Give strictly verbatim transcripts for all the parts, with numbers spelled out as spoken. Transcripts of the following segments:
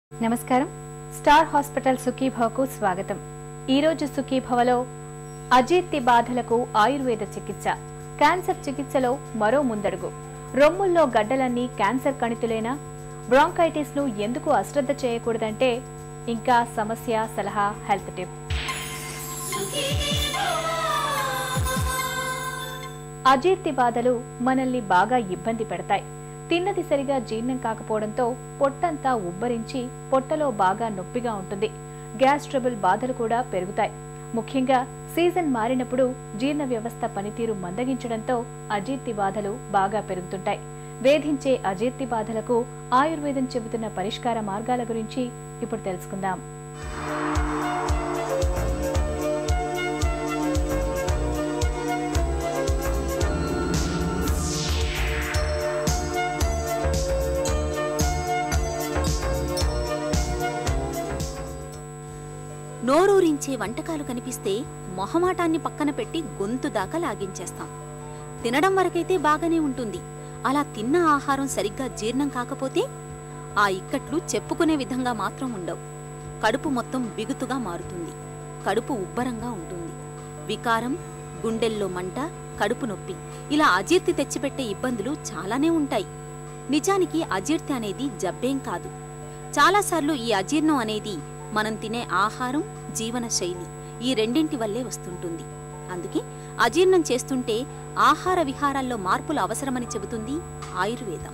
నమస్కారం star hospital సుఖీభవకు స్వాగతం। ఈ రోజు సుఖీభవలో అజీర్తి బాధలకు ఆయుర్వేద చికిత్స, క్యాన్సర్ చికిత్సలో మరో ముందడుగు, రొమ్ముల్లో గడ్డలన్నీ క్యాన్సర్ కణితులేనా, బ్రాంకైటిస్ ను ఎందుకు అశ్రద్ధ చేయకూడదంటే ఇంకా సమస్య సలహా హెల్త్ టిప్। అజీర్తి బాధలు మనల్ని బాగా ఇబ్బంది పెడతాయి। తిన్నది సరిగా జీర్ణం కాకపోవడంతో పొట్టంతా ఉబ్బరించి పొట్టలో బాగా నొప్పిగా ఉంటుంది। గ్యాస్ ట్రబుల్ బాధలు కూడా పెరుగుతాయి। ముఖ్యంగా సీజన్ మారినప్పుడు జీర్ణ వ్యవస్థ పనితీరు మందగించడంతో అజీర్తి బాధలు బాగా పెరుగుతుంటాయి। వేధించే అజీర్తి బాధలకు ఆయుర్వేదం చెబుతున్న పరిష్కార మార్గాల గురించి ఇప్పుడు తెలుసుకుందాం। నోరూరించే వంటకాలు కనిపిస్తే మొహమాటాన్ని పక్కన పెట్టి గొంతు దాకా లాగించేస్తాం। తినడం వరకైతే బాగానే ఉంటుంది, అలా తిన్న ఆహారం సరిగ్గా జీర్ణం కాకపోతే ఆ ఇక్కట్లు చెప్పుకునే విధంగా మాత్రం ఉండవు। కడుపు మొత్తం బిగుతుగా మారుతుంది, కడుపు ఉబ్బరంగా ఉంటుంది, వికారం, గుండెల్లో మంట, కడుపు నొప్పి, ఇలా అజీర్తి తెచ్చిపెట్టే ఇబ్బందులు చాలానే ఉంటాయి। నిజానికి అజీర్తి అనేది జబ్బేం కాదు। చాలాసార్లు ఈ అజీర్ణం అనేది మనం తినే ఆహారం, జీవన శైలి ఈ రెండింటి వల్లే వస్తుంటుంది। అందుకే అజీర్ణం చేస్తుంటే ఆహార విహారాల్లో మార్పులు అవసరమని చెబుతుంది ఆయుర్వేదం।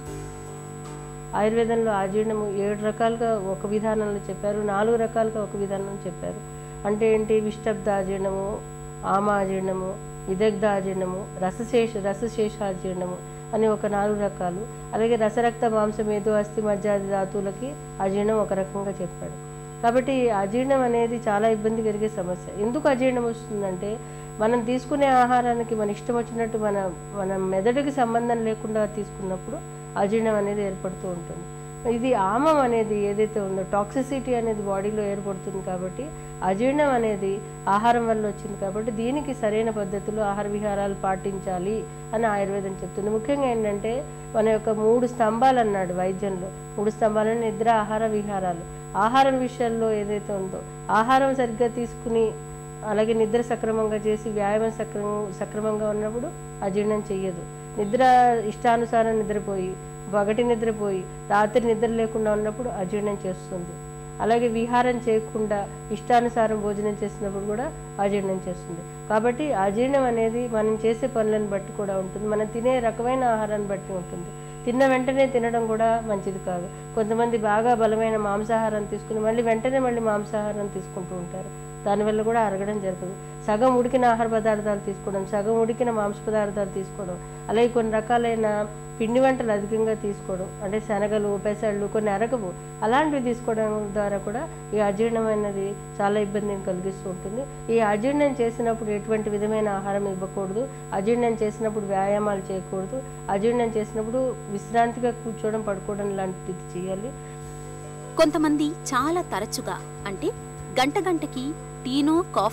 ఆయుర్వేదంలో అజీర్ణము ఏడు రకాలుగా ఒక విధానంలో చెప్పారు, నాలుగు రకాలుగా ఒక విధానంలో చెప్పారు। అంటే ఏంటి? విష్టబ్ద అజీర్ణము, ఆమ అజీర్ణము, విదగ్ధ అజీర్ణము, రసశేష రసశేష అజీర్ణము అని ఒక నాలుగు రకాలు। అలాగే రసరక్త మాంస మేధో అస్థి మజ్జాది ధాతువులకి అజీర్ణం ఒక రకంగా చెప్పాడు। కాబట్టి అజీర్ణం అనేది చాలా ఇబ్బంది కలిగే సమస్య। ఎందుకు అజీర్ణం వస్తుందంటే మనం తీసుకునే ఆహారానికి మన ఇష్టం వచ్చినట్టు మన మన మెదడుకి సంబంధం లేకుండా తీసుకున్నప్పుడు అజీర్ణం అనేది ఏర్పడుతూ ఉంటుంది। ఇది ఆమం అనేది ఏదైతే ఉందో టాక్సిసిటీ అనేది బాడీలో ఏర్పడుతుంది। కాబట్టి అజీర్ణం అనేది ఆహారం వల్ల వచ్చింది, కాబట్టి దీనికి సరైన పద్ధతిలో ఆహార విహారాలు పాటించాలి అని ఆయుర్వేదం చెప్తుంది। ముఖ్యంగా ఏంటంటే మన యొక్క మూడు స్తంభాలు అన్నాడు వైద్యంలో, మూడు స్తంభాలను నిద్ర, ఆహార, విహారాలు। ఆహారం విషయంలో ఏదైతే ఉందో ఆహారం సరిగ్గా తీసుకుని అలాగే నిద్ర సక్రమంగా చేసి వ్యాయామం సక్రమ సక్రమంగా ఉన్నప్పుడు అజీర్ణం చెయ్యదు। నిద్ర ఇష్టానుసారం నిద్రపోయి పగటి నిద్రపోయి రాత్రి నిద్ర లేకుండా ఉన్నప్పుడు అజీర్ణం చేస్తుంది। అలాగే విహారం చేయకుండా ఇష్టానుసారం భోజనం చేసినప్పుడు కూడా అజీర్ణం చేస్తుంది। కాబట్టి అజీర్ణం అనేది మనం చేసే పనులను బట్టి కూడా ఉంటుంది, మనం తినే రకమైన ఆహారాన్ని బట్టి ఉంటుంది। తిన్న వెంటనే తినడం కూడా మంచిది కాదు। కొంతమంది బాగా బలమైన మాంసాహారం తీసుకుని మళ్ళీ వెంటనే మళ్ళీ మాంసాహారం తీసుకుంటూ ఉంటారు, దానివల్ల కూడా అరగడం జరగదు। సగం ఉడికిన ఆహార పదార్థాలు తీసుకోవడం, సగం ఉడికిన మాంస పదార్థాలు తీసుకోవడం, అలాగే కొన్ని రకాలైన పిండి వంటలు అధికంగా తీసుకోవడం, అంటే శనగలు, పెసళ్ళు కొన్ని అరగవు, అలాంటివి తీసుకోవడం ద్వారా కూడా ఈ అజీర్ణం అనేది చాలా ఇబ్బందిని కలిగిస్తూ ఉంటుంది। ఈ అజీర్ణం చేసినప్పుడు ఎటువంటి విధమైన ఆహారం ఇవ్వకూడదు, అజీర్ణం చేసినప్పుడు వ్యాయామాలు చేయకూడదు, అజీర్ణం చేసినప్పుడు విశ్రాంతిగా కూర్చోవడం, పడుకోవడం లాంటిది చేయాలి। కొంతమంది చాలా తరచుగా అంటే గంట గంటకి టీనో కాఫీ